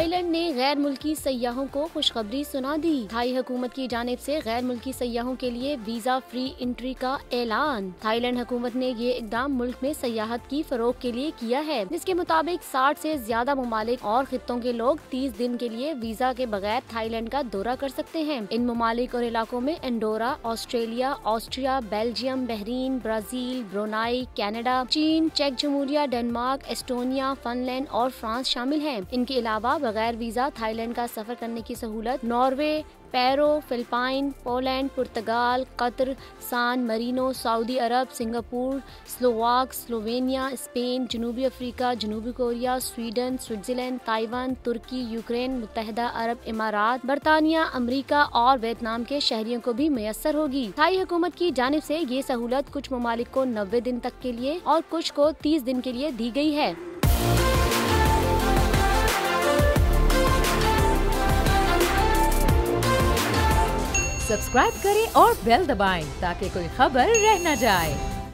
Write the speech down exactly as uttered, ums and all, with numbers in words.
Thailand ने गैर मुल्की सयाहों को खुशखबरी सुना दी। थाई हुकूमत की जानिब से गैर मुल्की सयाहों के लिए वीजा फ्री एंट्री का ऐलान। थाईलैंड हुकूमत ने ये इकदाम मुल्क में सयाहत की फरोग के लिए किया है, जिसके मुताबिक साठ से ज्यादा ममालिक और खित्तों के लोग तीस दिन के लिए वीजा के बगैर थाईलैंड का दौरा कर सकते हैं। इन ममालिक और इलाकों में Andorra, Australia, Austria, Belgium, Bahrain, Brazil, Brunei, Canada, चीन, चेक जमहूरिया, डेनमार्क, एस्टोनिया, फिनलैंड और फ्रांस शामिल हैं। इनके अलावा बगैर वीजा थाईलैंड का सफर करने की सहूलत नॉर्वे, पेरो, फिलिपाइन, पोलैंड, पुर्तगाल, कतर, सान मरीनो, सऊदी अरब, सिंगापुर, स्लोवाक, स्लोवेनिया, स्पेन, जनूबी अफ्रीका, जनूबी कोरिया, स्वीडन, स्विट्जरलैंड, ताइवान, तुर्की, यूक्रेन, मुत्तहिदा अरब इमारात, बरतानिया, अमेरिका और वियतनाम के शहरियों को भी मैसर होगी। थाई हुकूमत की जानिब से ये सहूलत कुछ ममालिक को नब्बे दिन तक के लिए और कुछ को तीस दिन के लिए दी गई है। सब्सक्राइब करें और बेल दबाएं ताकि कोई खबर रह न जाए।